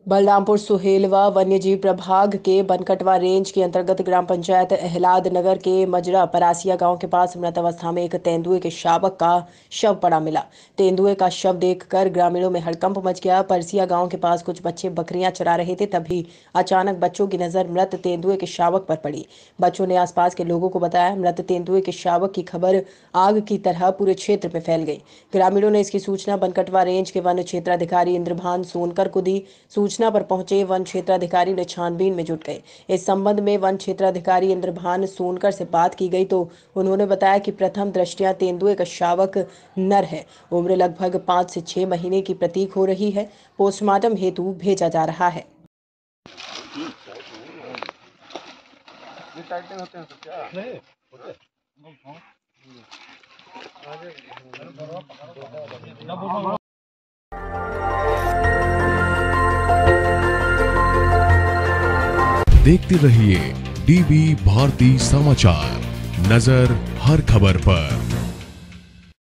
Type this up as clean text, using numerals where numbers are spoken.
बलरामपुर सुहेलवा वन्यजीव प्रभाग के बनकटवा रेंज के अंतर्गत ग्राम पंचायत एहलाद नगर के मजरा परासिया गांव के पास मृत अवस्था में एक तेंदुए के शावक का शव पड़ा मिला। तेंदुए का शव देखकर ग्रामीणों में हड़कंप मच गया। परसिया गांव के पास कुछ बच्चे बकरियां चरा रहे थे, तभी अचानक बच्चों की नजर मृत तेंदुए के शावक पर पड़ी। बच्चों ने आसपास के लोगों को बताया। मृत तेंदुए के शावक की खबर आग की तरह पूरे क्षेत्र में फैल गई। ग्रामीणों ने इसकी सूचना बनकटवा रेंज के वन क्षेत्राधिकारी इंद्रभान सोनकर को दी। सूचना पर पहुंचे वन क्षेत्राधिकारी ने छानबीन में जुट गए। इस संबंध में वन क्षेत्राधिकारी इंद्रभान सोनकर से बात की गई तो उन्होंने बताया कि प्रथम दृष्टया तेंदुए का शावक नर है। उम्र लगभग 5 से 6 महीने की प्रतीक हो रही है। पोस्टमार्टम हेतु भेजा जा रहा है। देखते रहिए डीबी भारती समाचार, नजर हर खबर पर।